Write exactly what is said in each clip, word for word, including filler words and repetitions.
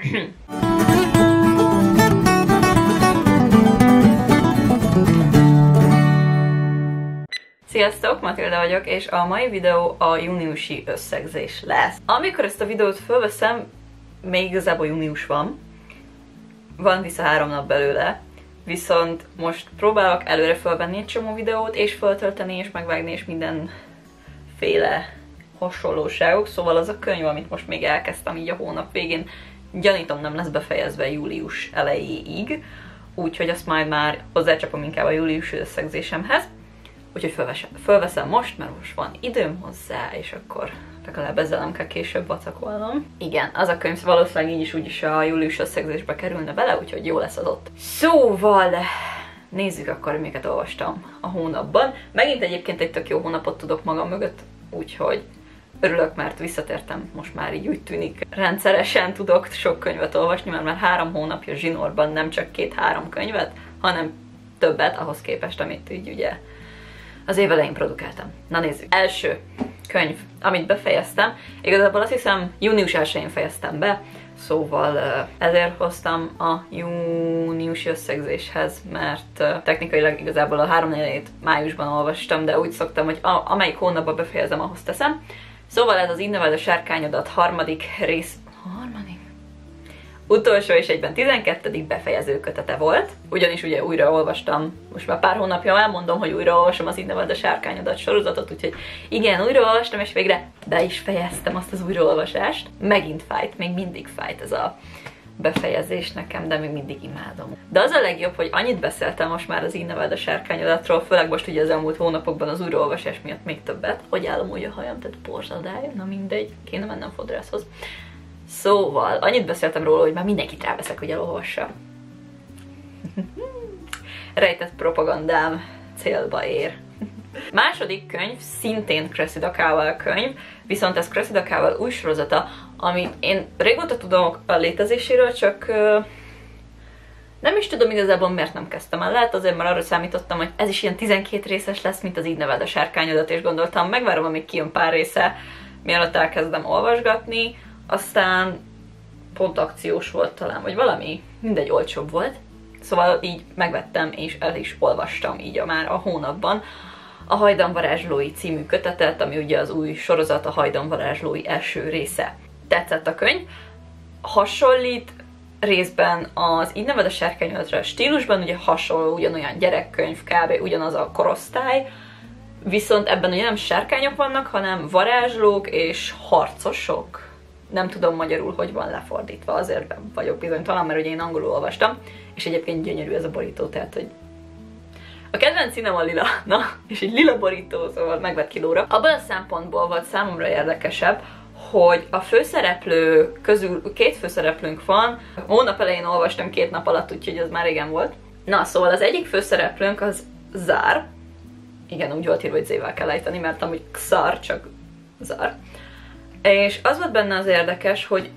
Sziasztok, Matilda vagyok, és a mai videó a júniusi összegzés lesz. Amikor ezt a videót fölveszem, még igazából június van. Van vissza három nap belőle. Viszont most próbálok előre fölvenni egy csomó videót, és föltölteni, és megvágni, és mindenféle hasonlóságok. Szóval az a könyv, amit most még elkezdtem így a hónap végén, gyanítom nem lesz befejezve július elejéig. Úgyhogy azt majd már hozzácsapom inkább a júliusi összegzésemhez. Úgyhogy fölveszem, fölveszem most, mert most van időm hozzá, és akkor legalább ezzel nem kell később vacakolnom. Igen, az a könyv valószínűleg így is úgyis a július összegzésbe kerülne bele, úgyhogy jó lesz az ott. Szóval nézzük akkor, hogy miket olvastam a hónapban. Megint egyébként egy tök jó hónapot tudok magam mögött, úgyhogy örülök, mert visszatértem, most már így úgy tűnik. Rendszeresen tudok sok könyvet olvasni, mert már három hónapja zsinórban nem csak két-három könyvet, hanem többet ahhoz képest, amit így ugye az év elején produkáltam. Na nézzük. Első könyv, amit befejeztem. Igazából azt hiszem június elsején fejeztem be, szóval ezért hoztam a júniusi összegzéshez, mert technikailag igazából a háromnegyedét májusban olvastam, de úgy szoktam, hogy a, amelyik hónapban befejezem, ahhoz teszem. Szóval ez az Így neveld a sárkányodat harmadik rész... Harmadik? Utolsó és egyben tizenkettedik befejező kötete volt, ugyanis ugye újra olvastam, most már pár hónapja elmondom, hogy újra olvasom az Így neveld a sárkányodat sorozatot, úgyhogy igen, újra olvastam, és végre be is fejeztem azt az újraolvasást. Megint fájt, még mindig fájt ez a befejezés nekem, de még mindig imádom. De az a legjobb, hogy annyit beszéltem most már az Így neveld a sárkányodatról, főleg most ugye az elmúlt hónapokban az újraolvasás miatt még többet, hogy állom úgy a hajam, tehát porzadály, na mindegy, kéne mennem fodrászhoz. Szóval, annyit beszéltem róla, hogy már mindenkit ráveszek, hogy elolvassa. Rejtett propagandám célba ér. Második könyv, szintén Cressida Cowell könyv, viszont ez Cressida Cowell új sorozata, amit én régóta tudok a létezéséről, csak uh, nem is tudom igazából miért nem kezdtem el. Lehet azért, mert arra számítottam, hogy ez is ilyen tizenkét részes lesz, mint az Így neveld a sárkányodat, és gondoltam, megvárom, amíg kijön pár része, mielőtt elkezdem olvasgatni. Aztán pont akciós volt talán, vagy valami, mindegy, olcsóbb volt. Szóval így megvettem, és el is olvastam így a, már a hónapban a Hajdan varázslói című kötetet, ami ugye az új sorozat, a Hajdan varázslói első része. Tetszett a könyv, hasonlít részben az Így neveld a sárkányodatra stílusban, ugye hasonló, ugyanolyan gyerekkönyv, kb. Ugyanaz a korosztály, viszont ebben ugye nem sárkányok vannak, hanem varázslók és harcosok. Nem tudom magyarul, hogy van lefordítva, azért vagyok bizonytalan, mert ugye én angolul olvastam, és egyébként gyönyörű ez a borító, tehát hogy a kedvenc színem a lila, na, és egy lila borító, szóval megvett kilóra. Abban a szempontból volt számomra érdekesebb, hogy a főszereplő közül két főszereplőnk van, hónap elején olvastam két nap alatt, úgyhogy ez már régen volt. Na, szóval az egyik főszereplőnk az Zár, igen, úgy volt írva, hogy Z-vel kell ejteni, mert amúgy Xar, csak Zár. És az volt benne az érdekes, hogy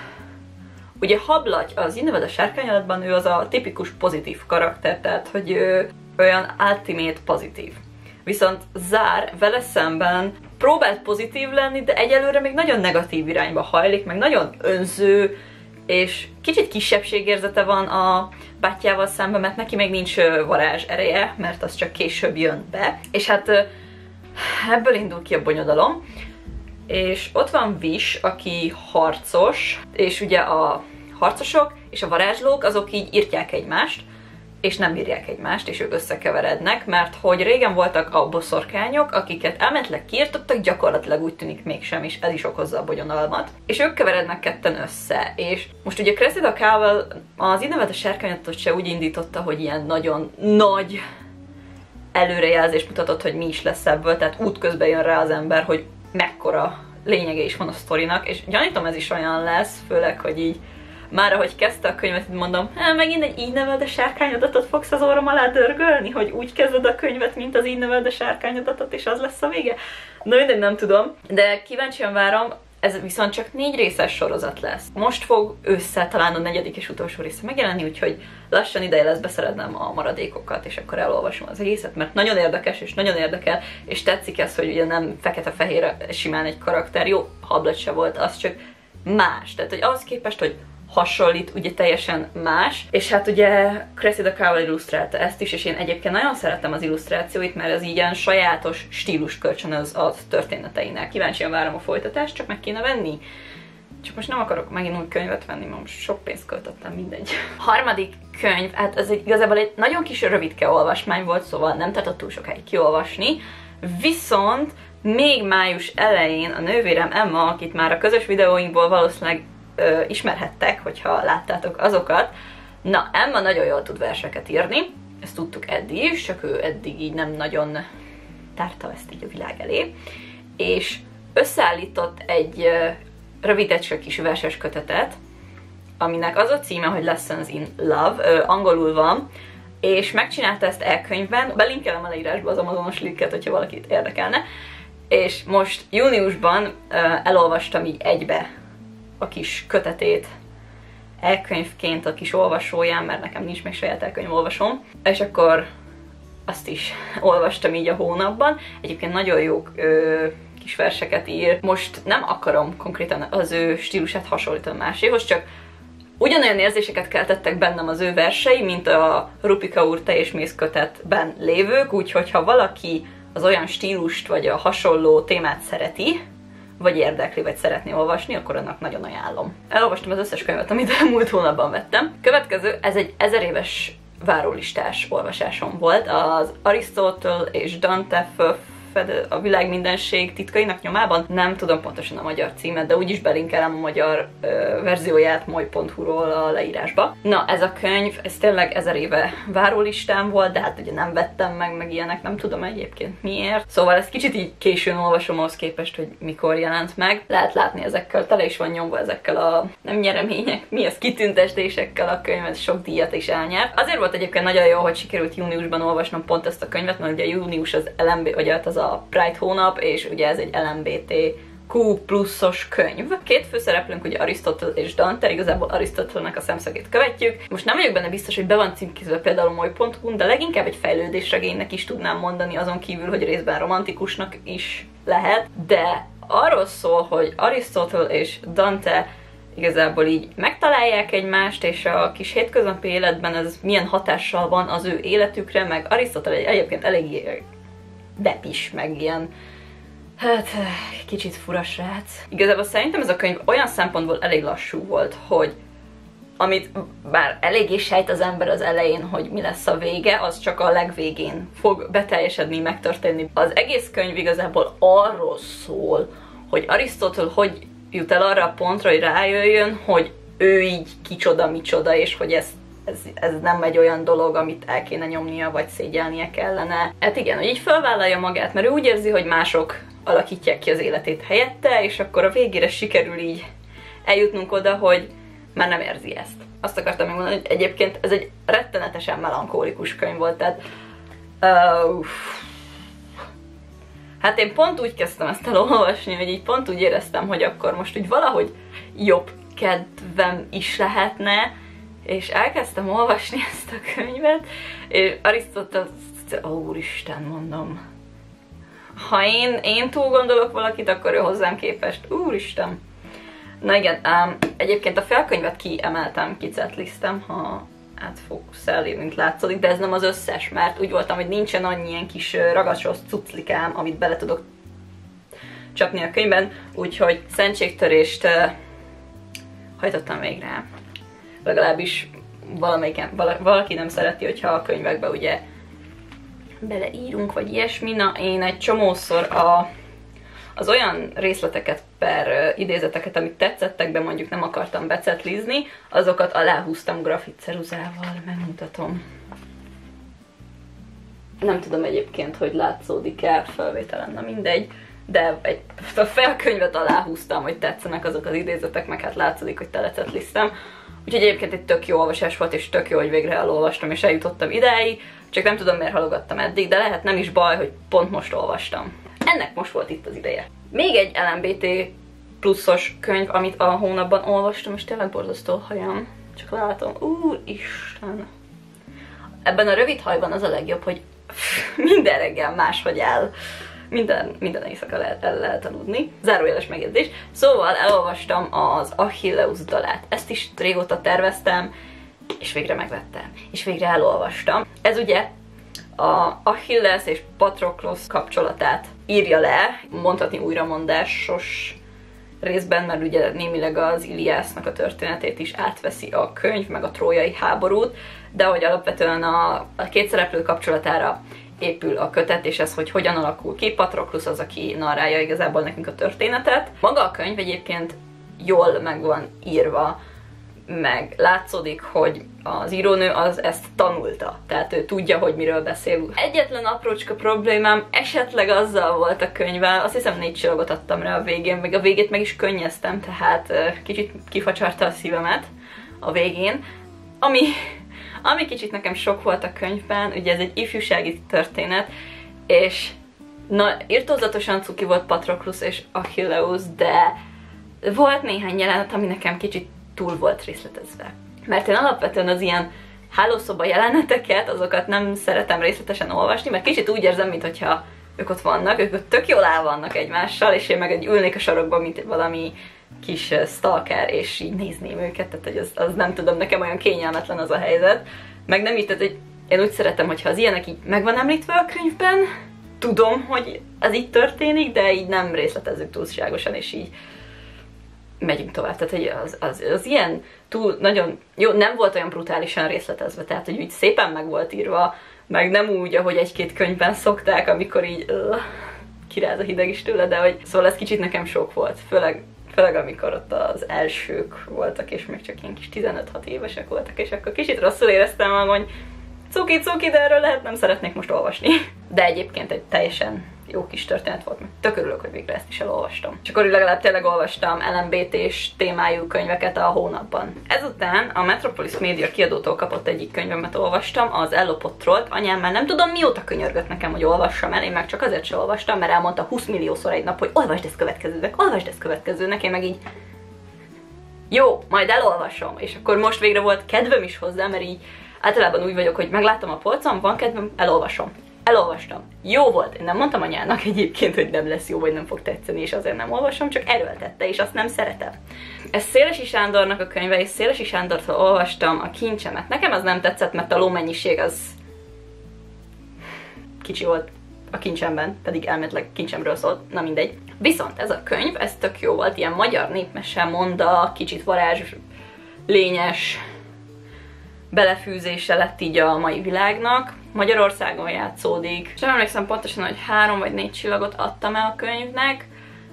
ugye Hablaty az Így neveld a sárkányodatban, ő az a tipikus pozitív karakter, tehát hogy ő olyan ultimate pozitív. Viszont Zár vele szemben próbált pozitív lenni, de egyelőre még nagyon negatív irányba hajlik, meg nagyon önző, és kicsit kisebbségérzete van a bátyjával szemben, mert neki még nincs varázs ereje, mert az csak később jön be. És hát ebből indul ki a bonyodalom. És ott van Vis, aki harcos, és ugye a harcosok és a varázslók azok így írtják egymást, és nem bírják egymást, és ők összekeverednek, mert hogy régen voltak a boszorkányok, akiket elméletileg kiirtottak, gyakorlatilag úgy tűnik mégsem, és ez is okozza a bonyodalmat. És ők keverednek ketten össze, és most ugye Cressida Cowell az Így neveld a sárkányodatot se úgy indította, hogy ilyen nagyon nagy előrejelzést mutatott, hogy mi is lesz ebből, tehát útközben jön rá az ember, hogy mekkora lényege is van a sztorinak, és gyanítom ez is olyan lesz, főleg, hogy így már ahogy kezdte a könyvet, így mondom, hát megint egy Így neveld a sárkányodatot fogsz az orrom alá dörgölni, hogy úgy kezded a könyvet, mint az Így neveld a sárkányodatot, és az lesz a vége? Na mindegy, nem tudom, de kíváncsian várom, ez viszont csak négy részes sorozat lesz. Most fog ősszel talán a negyedik és utolsó része megjelenni, úgyhogy lassan ideje lesz beszerednem a maradékokat, és akkor elolvasom az egészet, mert nagyon érdekes, és nagyon érdekel, és tetszik ez, hogy ugye nem fekete-fehér simán egy karakter, jó, Hablaty se volt, az csak más. Tehát, hogy ahhoz képest, hogy hasonlít, ugye teljesen más, és hát ugye Cressida Cowell illusztrálta ezt is, és én egyébként nagyon szeretem az illusztrációit, mert ez ilyen sajátos stílust kölcsönöz a történeteinek. Kíváncsian várom a folytatást, csak meg kéne venni. Csak most nem akarok megint új könyvet venni, mert most sok pénzt költöttem, mindegy. Harmadik könyv, hát ez egy, igazából egy nagyon kis rövidke olvasmány volt, szóval nem tartott túl sokáig kiolvasni, viszont még május elején a nővérem Emma, akit már a közös videóinkból valószínűleg ö, ismerhettek, hogyha láttátok azokat, na, Emma nagyon jól tud verseket írni, ezt tudtuk eddig is, csak ő eddig így nem nagyon tárta ezt így a világ elé, és összeállított egy ö, rövidecske kis verses kötetet, aminek az a címe, hogy Lessons in Love, ö, angolul van, és megcsinálta ezt e-könyvben, belinkelem a leírásba az Amazonos linket, hogyha valakit érdekelne, és most júniusban uh, elolvastam így egybe a kis kötetét e-könyvként a kis olvasóján, mert nekem nincs még saját e-könyv olvasom, és akkor azt is olvastam így a hónapban. Egyébként nagyon jó ö, kis verseket ír. Most nem akarom konkrétan az ő stílusát hasonlítani máséhoz, csak ugyanolyan érzéseket keltettek bennem az ő versei, mint a Rupi Kaur Te és Méz kötetben lévők, úgyhogy ha valaki az olyan stílust, vagy a hasonló témát szereti, vagy érdekli, vagy szeretné olvasni, akkor annak nagyon ajánlom. Elolvastam az összes könyvet, amit a múlt hónapban vettem. Következő, ez egy ezer éves várólistás olvasásom volt, az Arisztótel és Dante a világ mindenség titkainak nyomában. Nem tudom pontosan a magyar címet, de úgyis belinkelem a magyar ö, verzióját moly pont hu-ról a leírásba. Na, ez a könyv, ez tényleg ezer éve várólistán volt, de hát ugye nem vettem meg, meg ilyenek, nem tudom egyébként miért. Szóval ezt kicsit így későn olvasom ahhoz képest, hogy mikor jelent meg. Lehet látni ezekkel, tele is van nyomva ezekkel a nem nyeremények, mi az kitüntetésekkel a könyvet, sok díjat is elnyert. Azért volt egyébként nagyon jó, hogy sikerült júniusban olvasnom pont ezt a könyvet, mert ugye június az el em bé, vagy az a Pride hónap, és ugye ez egy el em bé té kú pluszos könyv. Két főszereplőnk ugye Arisztotel és Dante, igazából Arisztotelnek a szemszögét követjük. Most nem vagyok benne biztos, hogy be van címkézve például moly pont hu-n, de leginkább egy fejlődésregénynek is tudnám mondani, azon kívül, hogy részben romantikusnak is lehet, de arról szól, hogy Arisztotel és Dante igazából így megtalálják egymást, és a kis hétköznapi életben ez milyen hatással van az ő életükre, meg Arisztotel egy egyébként eléggé depis, meg ilyen, hát kicsit fura srác. Igazából szerintem ez a könyv olyan szempontból elég lassú volt, hogy amit bár eléggé sejt az ember az elején, hogy mi lesz a vége, az csak a legvégén fog beteljesedni, megtörténni. Az egész könyv igazából arról szól, hogy Arisztotel hogy jut el arra a pontra, hogy rájöjjön, hogy ő így kicsoda, micsoda, és hogy ezt Ez, ez nem egy olyan dolog, amit el kéne nyomnia, vagy szégyelnie kellene. Hát igen, hogy így felvállalja magát, mert ő úgy érzi, hogy mások alakítják ki az életét helyette, és akkor a végére sikerül így eljutnunk oda, hogy már nem érzi ezt. Azt akartam megmondani, hogy egyébként ez egy rettenetesen melankólikus könyv volt, tehát uh, hát én pont úgy kezdtem ezt elolvasni, hogy így pont úgy éreztem, hogy akkor most úgy valahogy jobb kedvem is lehetne, és elkezdtem olvasni ezt a könyvet, és Arisztotel, ó, úristen, mondom, ha én, én túl gondolok valakit, akkor ő hozzám képest, úristen. Na igen, um, egyébként a felkönyvet kiemeltem, kicetlisztem, ha átfókuszál, mint látszódik, de ez nem az összes, mert úgy voltam, hogy nincsen annyi ilyen kis ragacsos cuclikám, amit bele tudok csapni a könyvben, úgyhogy szentségtörést uh, hajtottam végre. Legalábbis valamelyiken, valaki nem szereti, hogyha a könyvekbe ugye beleírunk, vagy ilyesmi. Na, én egy csomószor a, az olyan részleteket per idézeteket, amit tetszettek, de mondjuk nem akartam becetlizni, azokat aláhúztam grafit ceruzával, megmutatom. Nem tudom egyébként, hogy látszódik-e felvételen, na mindegy, de egy, a felkönyvet aláhúztam, hogy tetszenek azok az idézetek, meg hát látszódik, hogy telecetliztem. Úgyhogy egyébként egy tök jó olvasás volt, és tök jó, hogy végre elolvastam, és eljutottam idáig, csak nem tudom, miért halogattam eddig, de lehet nem is baj, hogy pont most olvastam. Ennek most volt itt az ideje. Még egy el em bé té pluszos könyv, amit a hónapban olvastam, és tényleg borzasztó a hajam. Csak látom, úristen. Ebben a rövid hajban az a legjobb, hogy minden reggel máshogy áll minden, minden éjszaka lehet, el lehet aludni. Zárójeles megjegyzés. Szóval elolvastam az Achilleus dalát. Ezt is régóta terveztem, és végre megvettem. És végre elolvastam. Ez ugye a Achilles és Patroklosz kapcsolatát írja le, mondhatni újramondásos részben, mert ugye némileg az Iliásznak a történetét is átveszi a könyv, meg a trójai háborút, de hogy alapvetően a, a két szereplő kapcsolatára épül a kötet, és ez, hogy hogyan alakul ki. Patroklusz az, aki narrálja igazából nekünk a történetet. Maga a könyv egyébként jól meg van írva, meg látszódik, hogy az írónő az ezt tanulta, tehát ő tudja, hogy miről beszél. Egyetlen aprócska problémám esetleg azzal volt a könyvvel, azt hiszem négy csillagot adtam rá a végén, meg a végét meg is könnyeztem, tehát kicsit kifacsarta a szívemet a végén. Ami, ami kicsit nekem sok volt a könyvben, ugye ez egy ifjúsági történet, és na, irtózatosan cuki volt Patroklusz és Achilleus, de volt néhány jelenet, ami nekem kicsit túl volt részletezve. Mert én alapvetően az ilyen hálószoba jeleneteket, azokat nem szeretem részletesen olvasni, mert kicsit úgy érzem, mintha ők ott vannak, ők ott tök jól áll vannak egymással, és én meg egy ülnék a sarokban, mint valami kis stalker, és így nézném őket, tehát hogy az, az nem tudom, nekem olyan kényelmetlen az a helyzet. Meg nem így, tehát hogy én úgy szeretem, hogyha az ilyenek így meg van említve a könyvben, tudom, hogy ez így történik, de így nem részletezzük túlságosan, és így megyünk tovább. Tehát, hogy az, az, az ilyen túl nagyon jó, nem volt olyan brutálisan részletezve, tehát, hogy úgy szépen meg volt írva, meg nem úgy, ahogy egy-két könyvben szokták, amikor így uh, kiráz a hideg is tőle, de hogy szóval ez kicsit nekem sok volt, főleg, főleg amikor ott az elsők voltak, és még csak ilyen kis tizenöt-hat évesek voltak, és akkor kicsit rosszul éreztem magam, hogy cuki, cuki, de erről lehet, nem szeretnék most olvasni. De egyébként egy teljesen jó kis történet volt, meg tök örülök, hogy végre ezt is elolvastam. És akkor legalább tényleg olvastam el em bé té-s témájú könyveket a hónapban. Ezután a Metropolis Media kiadótól kapott egyik könyvemet olvastam, az Ellopott trollt. Anyám már nem tudom mióta könyörgött nekem, hogy olvassam el, én meg csak azért sem olvastam, mert elmondta húsz milliószor egy nap, hogy olvasd ezt következőnek, olvasd ezt következőnek, én meg így jó, majd elolvasom. És akkor most végre volt kedvem is hozzá, mert így általában úgy vagyok, hogy megláttam a polcon, van kedvem, elolvasom. Elolvastam. Jó volt. Én nem mondtam anyának egyébként, hogy nem lesz jó, vagy nem fog tetszeni, és azért nem olvasom, csak erőltette, és azt nem szeretem. Ez Szélesi Sándornak a könyve, és Szélesi Sándortól olvastam a Kincsemet. Nekem az nem tetszett, mert a lómennyiség az kicsi volt a Kincsemben, pedig elméletileg Kincsemről szólt, na mindegy. Viszont ez a könyv, ez tök jó volt, ilyen magyar népmese monda, kicsit varázs lényes belefűzése lett így a mai világnak. Magyarországon játszódik. És nem emlékszem pontosan, hogy három vagy négy csillagot adtam el a könyvnek,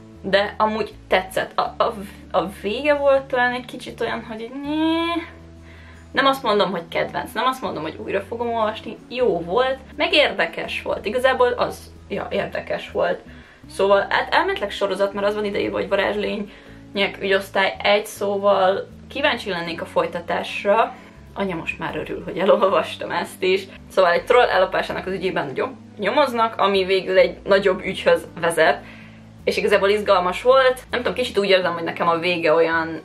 de amúgy tetszett. A, a, a vége volt talán egy kicsit olyan, hogy nyee. Nem azt mondom, hogy kedvenc, nem azt mondom, hogy újra fogom olvasni. Jó volt, meg érdekes volt. Igazából az, ja, érdekes volt. Szóval, hát elméletileg sorozat, mert az van ideírva, hogy varázslények ügyosztály egy, szóval kíváncsi lennék a folytatásra. Anya most már örül, hogy elolvastam ezt is. Szóval egy troll ellopásának az ügyében nagyon nyomoznak, ami végül egy nagyobb ügyhöz vezet, és igazából izgalmas volt. Nem tudom, kicsit úgy érzem, hogy nekem a vége olyan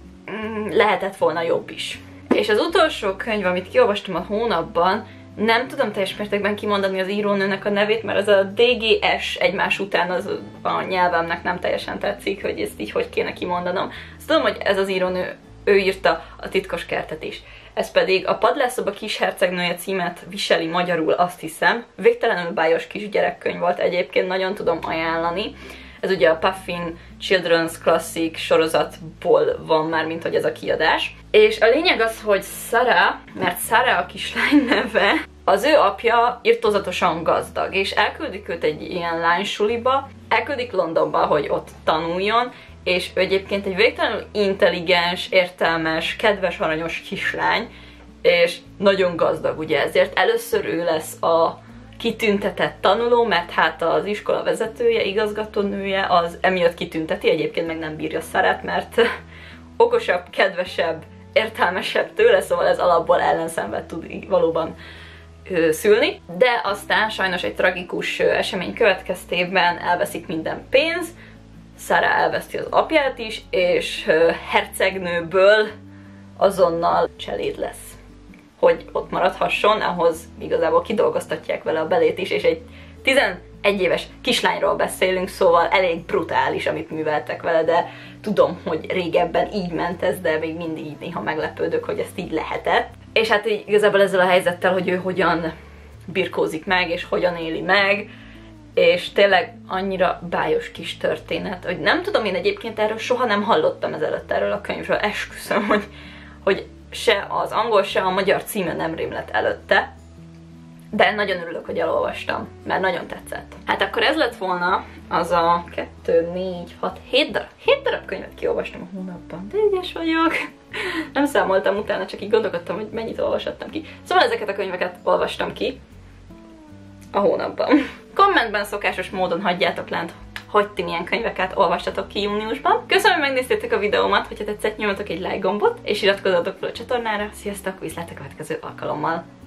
mm, lehetett volna jobb is. És az utolsó könyv, amit kiolvastam a hónapban, nem tudom teljes mértékben kimondani az írónőnek a nevét, mert az a dé gé es egymás után az a nyelvemnek nem teljesen tetszik, hogy ezt így hogy kéne kimondanom. Azt tudom, hogy ez az írónő, ő írta a Titkos kertet is. Ez pedig a Padlászoba kishercegnője címet viseli magyarul, azt hiszem. Végtelenül bájos kisgyerekkönyv volt egyébként, nagyon tudom ajánlani. Ez ugye a Puffin Children's Classic sorozatból van már, mint hogy ez a kiadás. És a lényeg az, hogy Sarah, mert Sarah a kislány neve, az ő apja irtózatosan gazdag, és elküldik őt egy ilyen lánysuliba, elküldik Londonba, hogy ott tanuljon, és ő egyébként egy végtelenül intelligens, értelmes, kedves, aranyos kislány, és nagyon gazdag, ugye ezért először ő lesz a kitüntetett tanuló, mert hát az iskola vezetője, igazgatónője az emiatt kitünteti, egyébként meg nem bírja Sarah-t, mert okosabb, kedvesebb, értelmesebb tőle, szóval ez alapból ellenszenvet tud valóban ö, szülni. De aztán sajnos egy tragikus ö, esemény következtében elveszik minden pénz, Sarah elveszti az apját is, és ö, hercegnőből azonnal cseléd lesz. Hogy ott maradhasson, ahhoz igazából kidolgoztatják vele a belét is, és egy egyéves kislányról beszélünk, szóval elég brutális, amit műveltek vele, de tudom, hogy régebben így ment ez, de még mindig így néha meglepődök, hogy ezt így lehetett. És hát így igazából ezzel a helyzettel, hogy ő hogyan birkózik meg, és hogyan éli meg, és tényleg annyira bájos kis történet, hogy nem tudom, én egyébként erről soha nem hallottam ezelőtt erről a könyvről, esküszöm, hogy, hogy se az angol, se a magyar címe nem rémlett előtte, de nagyon örülök, hogy elolvastam, mert nagyon tetszett. Hát akkor ez lett volna az a kettő, négy, hat, hét darab, hét darab könyvet kiolvastam a hónapban, de ügyes vagyok. Nem számoltam utána, csak így gondolkodtam, hogy mennyit olvashattam ki. Szóval ezeket a könyveket olvastam ki a hónapban. Kommentben szokásos módon hagyjátok lent, hogy ti milyen könyveket olvastatok ki júniusban. Köszönöm, hogy megnéztétek a videómat, hogyha tetszett, nyomjatok egy like gombot, és iratkozzatok fel a csatornára. Sziasztok, viszlát a következő alkalommal!